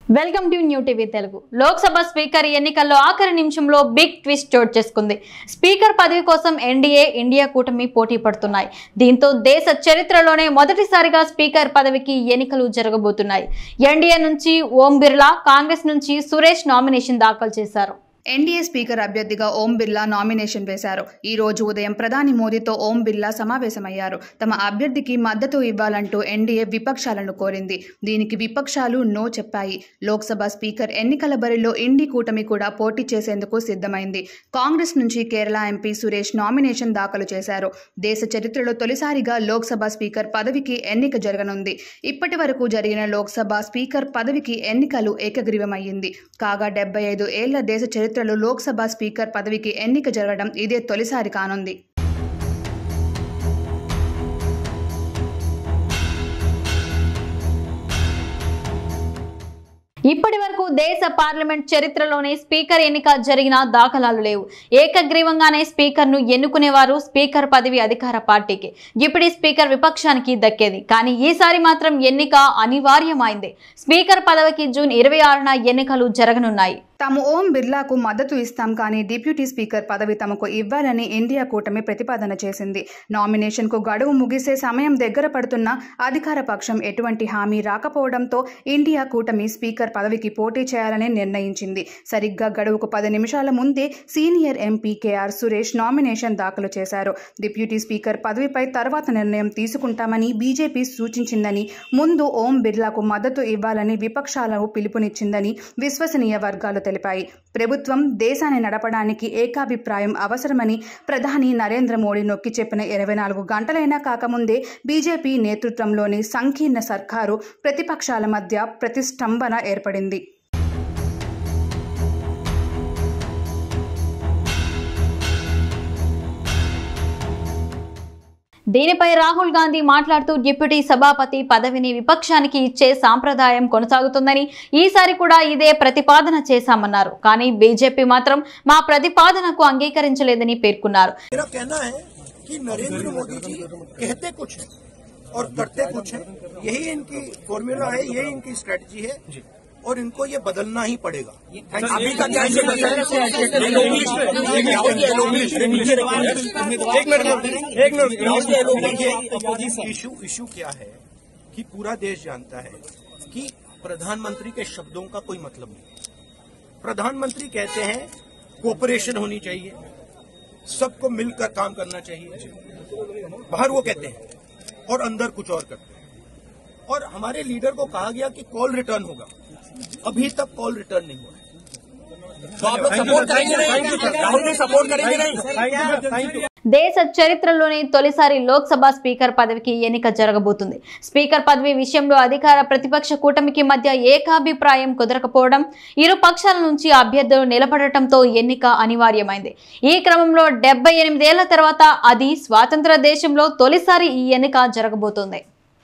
Welcome to new TV Telugu. Lok Sabha speaker ఎన్నికల్లో ఆఖరి నిమిషంలో బిగ్ ట్విస్ట్ చోటు చేసుకుంది. స్పీకర్ పదవి కోసం ఎన్డీఏ, ఇండియా కూటమి పోటీ పడుతున్నాయి. దీంతో దేశ చరిత్రలోనే మొదటిసారిగా స్పీకర్ పదవికి ఎన్నికలు జరగబోతున్నాయి. ఎన్డీఏ నుంచి ఓం బిర్లా, కాంగ్రెస్ నుంచి సురేష్ నామినేషన్ దాఖలు చేశారు. ఎన్డీఏ స్పీకర్ అభ్యర్థిగా ఓం బిర్లా నామినేషన్ వేశారు. ఈ రోజు ఉదయం ప్రధాని మోదీతో ఓం బిర్లా సమావేశమయ్యారు. తమ అభ్యర్థికి మద్దతు ఇవ్వాలంటూ ఎన్డీఏ విపక్షాలను కోరింది. దీనికి విపక్షాలు నో చెప్పాయి. లోక్సభ స్పీకర్ ఎన్నికల బరిలో ఇండి కూటమి కూడా పోటీ చేసేందుకు సిద్ధమైంది. కాంగ్రెస్ నుంచి కేరళ ఎంపీ సురేష్ నామినేషన్ దాఖలు చేశారు. దేశ చరిత్రలో తొలిసారిగా లోక్సభ స్పీకర్ పదవికి ఎన్నిక జరగనుంది. ఇప్పటి వరకు జరిగిన లోక్సభ స్పీకర్ పదవికి ఎన్నికలు ఏకగ్రీవమయ్యింది. కాగా 75 ఏళ్ల దేశ చరిత్రలో లోక్సభ స్పీకర్ పదవికి ఎన్నిక జరగడం ఇదే తొలిసారి కానుంది. ఇప్పటి వరకు దేశ పార్లమెంట్ చరిత్రలోనే స్పీకర్ ఎన్నిక జరిగిన దాఖలాలు లేవు. ఏకగ్రీవంగానే స్పీకర్ను ఎన్నుకునేవారు. స్పీకర్ పదవి అధికార పార్టీకి, డిప్యూటీ స్పీకర్ విపక్షానికి దక్కేది. కానీ ఈసారి మాత్రం ఎన్నిక అనివార్యమైంది. స్పీకర్ పదవికి జూన్ 26న ఎన్నికలు జరగనున్నాయి. తాము ఓం బిర్లాకు మద్దతు ఇస్తాం, కానీ డిప్యూటీ స్పీకర్ పదవి తమకు ఇవ్వాలని ఇండియా కూటమి ప్రతిపాదన చేసింది. నామినేషన్కు గడువు ముగిసే సమయం దగ్గర పడుతున్న అధికార పక్షం ఎటువంటి హామీ రాకపోవడంతో ఇండియా కూటమి స్పీకర్ పదవికి పోటీ చేయాలని నిర్ణయించింది. సరిగ్గా గడువుకు 10 నిమిషాల ముందే senior MP K R Suresh nomination దాఖలు చేశారు. డిప్యూటీ స్పీకర్ పదవిపై తర్వాత నిర్ణయం తీసుకుంటామని బీజేపీ సూచించిందని, ముందు ఓం బిర్లాకు మద్దతు ఇవ్వాలని విపక్షాలకు పిలుపునిచ్చిందని విశ్వసనీయ వర్గాలు తెలిపాయి. ప్రభుత్వం దేశాన్ని నడపడానికి ఏకాభిప్రాయం అవసరమని ప్రధాని నరేంద్ర మోడీ నొక్కి చెప్పిన 24 గంటలైనా కాకముందే బీజేపీ నేతృత్వంలోని సంకీర్ణ సర్కారు ప్రతిపక్షాల మధ్య ప్రతిష్టంభన ఏర్పడింది. దీనిపై రాహుల్ గాంధీ మాట్లాడుతూ డిప్యూటీ సభాపతి పదవిని విపక్షానికి ఇచ్చే సాంప్రదాయం కొనసాగుతుందని, ఈసారి కూడా ఇదే ప్రతిపాదన చేశామన్నారు. కానీ బీజేపీ మాత్రం మా ప్రతిపాదనకు అంగీకరించలేదని పేర్కొన్నారు. और इनको ये बदलना ही पड़ेगा. अभी का इशू क्या है कि पूरा देश जानता है कि प्रधानमंत्री के शब्दों का कोई मतलब नहीं. प्रधानमंत्री कहते हैं कोऑपरेशन होनी चाहिए, सबको मिलकर काम करना चाहिए. बाहर वो कहते हैं और अंदर कुछ और करते हैं. और हमारे लीडर को कहा गया कि कॉल रिटर्न होगा, अभी तक कॉल रिटर्न नहीं हुआ है. तो आप लोग सपोर्ट करेंगे नहीं? राहुल ने सपोर्ट करेंगे नहीं? దేశ చరిత్రలోనే తొలిసారి లోక్సభ స్పీకర్ పదవికి ఎన్నిక జరగబోతుంది. స్పీకర్ పదవి విషయంలో అధికార ప్రతిపక్ష కూటమికి మధ్య ఏకాభిప్రాయం కుదరకపోవడం, ఇరు పక్షాల నుంచి అభ్యర్థులు నిలబడటంతో ఎన్నిక అనివార్యమైంది. ఈ క్రమంలో 78 ఏళ్ల తర్వాత అది స్వాతంత్ర దేశంలో తొలిసారి ఈ ఎన్నిక జరగబోతోంది.